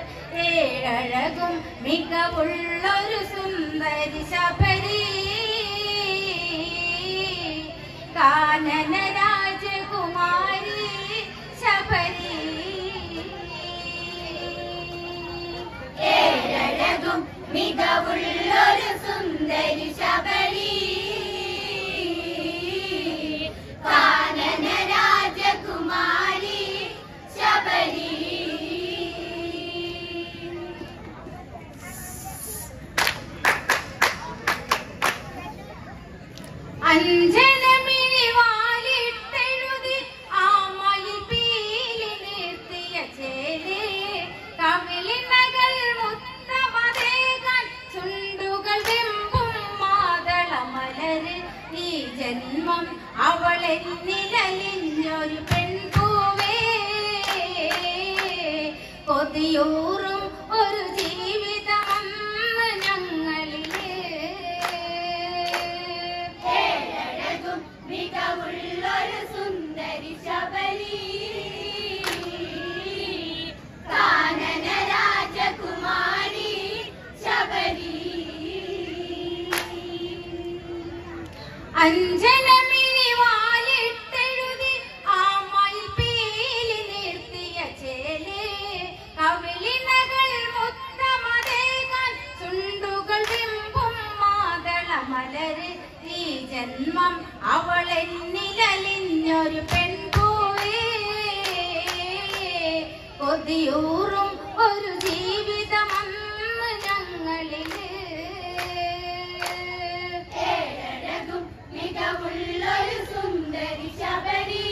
ഏഴഴകും മികവുള്ളൊരു സുന്ദരി ശബരി കാനന രാജകുമാരി ശബരി ഏഴഴകും മികവുള്ളൊരു സുന്ദരി ശബരി കാനന രാജകുമാരി ശബരി അഞ്ജനമിഴി വാലിട്ടെഴുതി ആമയിൽ പീലി നിർത്തിയ ചേലേ കവിളിനകൾ മുത്തമതേകാൻ ചുണ്ടുകൾ വെമ്പും മാതളമലര് ഈ ജന്മം അവളെന്നിലലിഞ്ഞൊരു പെൺപൂവേ കൊതിയൂറും ഒരു ജീവിതമന്ന് ഞങ്ങളിലേ ഏഴഴകും മികവുള്ളൊരു സുന്ദരി ശബരി കാനന രാജകുമാരി ശബരി അഞ്ജനമിഴി വാലിട്ടെഴുതി ആമയിൽ പീലി നിർത്തിയ ചേലേ കവിളിനകൾ മുത്തമതേകാൻ ചുണ്ടുകൾ വെമ്പും മാതളമലര് ഈ ജന്മം അവളെന്നിലലിഞ്ഞൊരു പെൺപൂവേ കൊതിയൂറും ഒരു ജീവിതമന്ന് ഞങ്ങളിലേ ഏഴഴകും മികവുള്ളൊരു സുന്ദരി ശബരി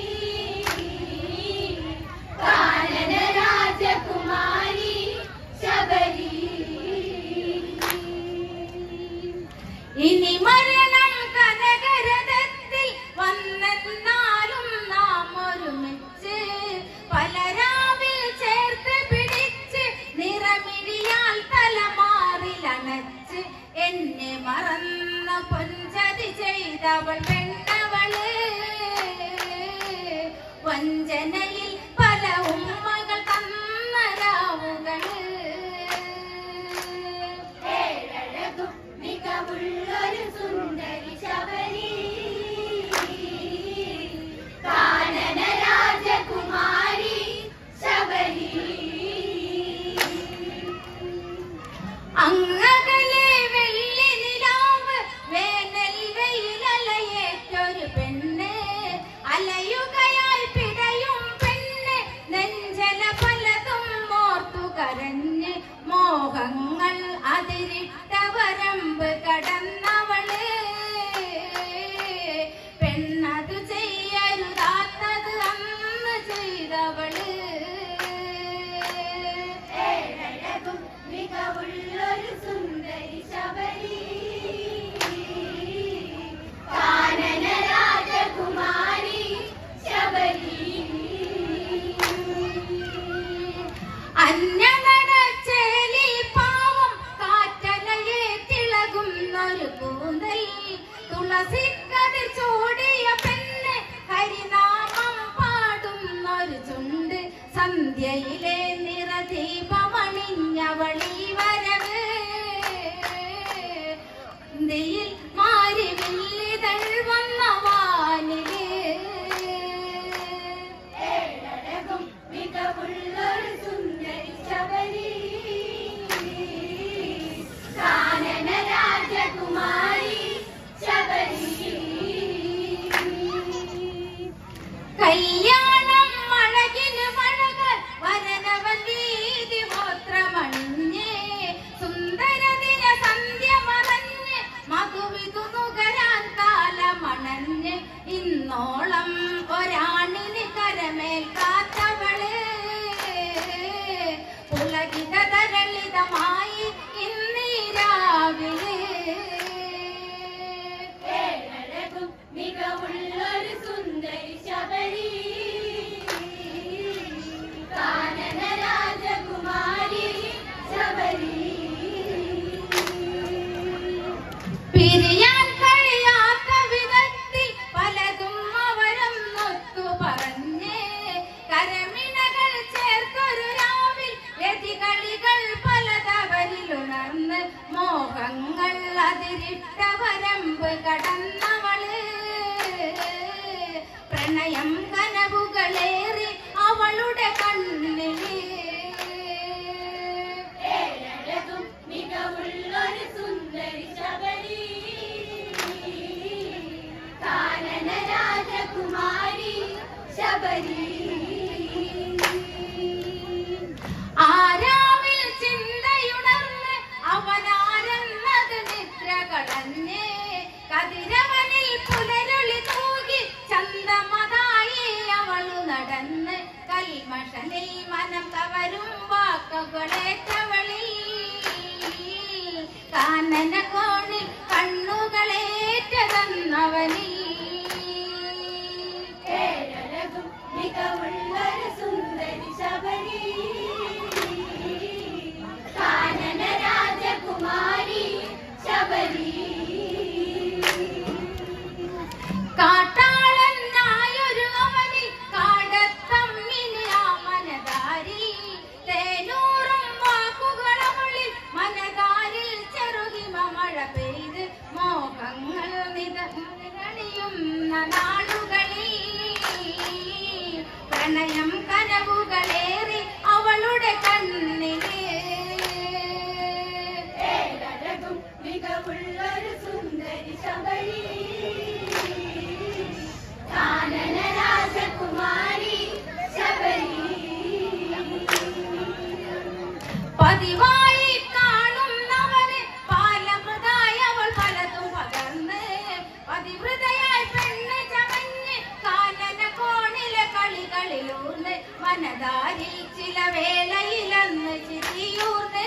കാനന രാജകുമാരി ശബരി ഇനി മരണം കനകരഥത്തിൽ വന്നെന്നാലും നാം ഒരുമിച്ച് പലരാവിൽ ചേർത്ത് പിടിച്ച് നിറമിഴിയാൽ തലമാറിലണച്ച് എന്നെ മറന്ന പൊഞ്ചതി ചെയ്തവൾ പെണ്ണവള് വഞ്ചനയിൽ പല ഉമ്മകൾ തന്ന രാവുകള് ഏഴഴകും മികവുള്ളൊരു സുന്ദരി ശബരി കാനന രാജകുമാരി ശബരി അങ്ങകലെ വെള്ളി നിലാവ് വേനൽ വെയിലലയേറ്റൊരു പെണ്ണ് അലയുകയായി പിടയും പെണ്ണ് നെഞ്ചല പലതും ഓർത്തു കരഞ്ഞ് മോഹങ്ങൾ അതിരിട്ട വരമ്പ് കടന്നവള് പെണ്ണതു ചെയ്യരുതാത്തത് അന്ന് ചെയ്തവള് ഏഴഴകും മികവുള്ളൊരു സുന്ദരി ശബരി കാനന രാജകുമാരി ശബരി അന്യനടച്ചേലി പാവം കാറ്റലയെ തിളകുന്നൊരു കൂന്തൽ തുളസിക്കതിർ ചൂടിയ പെണ്ണ് ഹരിനാമം പാടുന്നൊരു ചുണ്ട് സന്ധ്യയിലെ നിറദീപമണിഞ്ഞവളി വരവ് ഇന്ത്യയിൽ മാരി വില്ലിതൾ വന്ന വാനിലേ ഏഴഴകും മികവുള്ളൊരു സുന്ദരി ശബരി കാനന രാജകുമാരി ശബരി കല്യാണം മഴകിന് മഴകൾ വരനവലീതി ഗോത്രമണിഞ്ഞ് സുന്ദരദിന സന്ധ്യ മറഞ്ഞ് മധുവിധു നുകരാൻ കാലമണഞ്ഞ് ഇന്നോളം ഒരാണിന് കരമേൽ കാത്തവള് പുലകിത തരളിതമായി ഇന്നീ രാവിലെ ഏഴഴകും മികവുള്ളൊരു സുന്ദരി ശബരി കാനന രാജകുമാരി ശബരി പിരിയാൻ കഴിയാത്ത വിധത്തിൽ പലതും അവരൊന്നൊത്തു പറഞ്ഞ് കരമിണകൾ ചേർത്തൊരു രാവിൽ രതികൾ പരപ്പ് കടന്നവള് പ്രണയം കനവുകളേറി അവളുടെ കണ്ണില് ഏഴഴകും മികവുള്ളൊരു സുന്ദരി ശബരി കാനന രാജകുമാരി ശബരി ആരാവിൽ ചിന്തയുണർന്ന് അവനാരെന്നത് നിദ്ര കളഞ്ഞ് കതിരവനിൽ പുലരുളി തൂകി ചന്തമതായി അവളു നടന്ന് കൽമഷലിൽ മനം കവരും വാക്കുകളേറ്റവളിൽ കാനന കോണിൽ കണ്ണുകളേറ്റതന്നവനിൽ ഏഴഴകും മികവുള്ളൊരു സുന്ദരി ശബരി കാനന രാജകുമാരി ശബരി കാട്ടാളനായൊരു അവനിൽ കാടത്തമ്മിന് ആ മനതാരി തേനൂറും വാക്കുകളവളിൽ മനതാരിൽ ചെറുകിമ മഴ പെയ്ത് മോഹങ്ങൾ നിറണിയുന്ന നാളുകളിൽ പ്രണയം കനവുകളേറി അവളുടെ കണ്ണില് ഏഴഴകും മികവുള്ളൊരു സുന്ദരി ശബരി കാനന രാജകുമാരി ശബരി പതിവായി കാണുന്നവന് പാലമൃതായി അവൾ പലതും പകർന്ന് പതിവൃതയായി പെണ്ണ് ചമഞ്ഞ് കാനന കോണിലെ കളികളിലൂർന്ന് മനതാരിൽ ചില വേളയിലന്ന് ചിരിയൂർന്ന്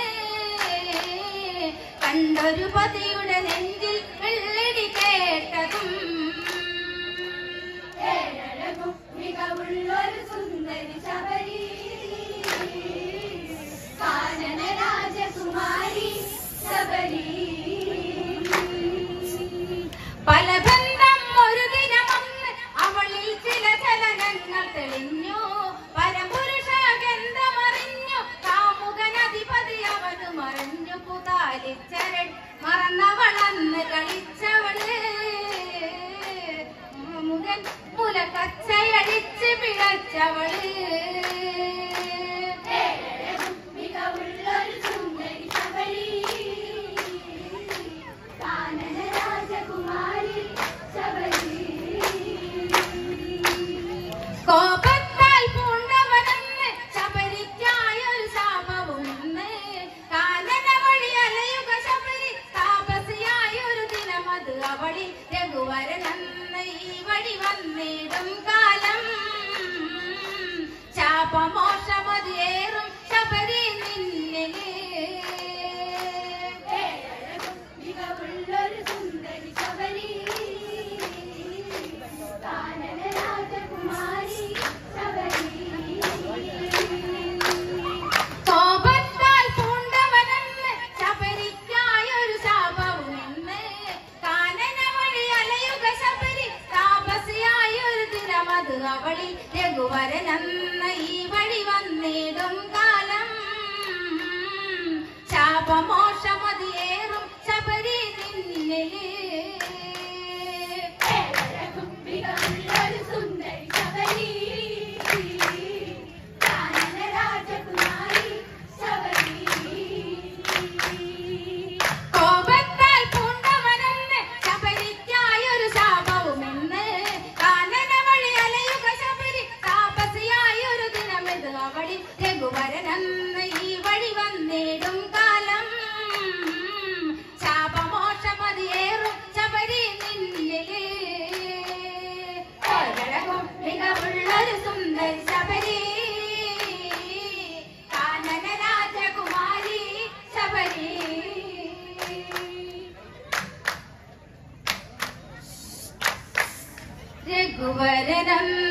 കണ്ടൊരു പതിയുടെ നെഞ്ചിൽ വെള്ളടി കേട്ടതും ഏഴഴകും മികവുള്ളൊരു സുന്ദരി ശബരി കാനന രാജകുമാരി ശബരി പല ബന്ധം ഒരു ദിനമന്ന് അവളിൽ ചില ചലനങ്ങൾ തെളിഞ്ഞു പരപുരുഷ ഗന്ധമറിഞ്ഞു കാമുകനധിപതി അവന് മറിഞ്ഞു പുതാലിച്ചരൺ മറന്നവളന്ന് കളിച്ചവള് മുഖൻ മുലക്കച്ചയടിച്ച് പിഴച്ചവള് മികവുള്ളൊരു സുന്ദരി ശബരി കാനന രാജകുമാരി ശബരി കോപത്താൽ പൂണ്ടവനെന്ന് ശബരിക്കായൊരു ശാപവുമെന്ന് കാനന വഴി അലയുക ശബരി താപസിയായൊരു ദിനമത് അവളിൽ രഘുവരനെന്ന് ഈ വഴി വന്നിടും കാലം ശാപമോഷമതിയേറും ശബരി നിന്നില് മികവുള്ളൊരു സുന്ദരി ശബരി കാനന രാജകുമാരി ശബരി കോപത്താൽ പൂണ്ടവനെന്ന് ശബരിക്കായൊരു ശാപവുമെന്ന് കാനന വഴി അലയുക ശബരി താപസിയായൊരു ദിനമത് അവളിൽ രഘുവരനെന്ന് ഈ വഴി വന്നിടും കാലം ശാപമോഷമതിയേറും ശബരി നിന്നില് മികവുള്ളൊരു സുന്ദരി ശബരി കാനന രാജകുമാരി ശബരി കോപത്താൽ പൂണ്ടവനെന്ന് ശബരിക്കായൊരു ശാപവുമെന്ന് കാനന വഴി അലയുക ശബരി താപസിയായൊരു ദിനമെത് അവളിൽ രഘുവരനെന്ന് ഈ വഴി വന്നിടും കാലം ശാപമോഷമതിയേറും ശബരി നിന്നില് ഏഴഴകും മികവുള്ളൊരു സുന്ദരി ശബരി കാനന രാജകുമാരി ശബരി രഘുവരനെന്ന്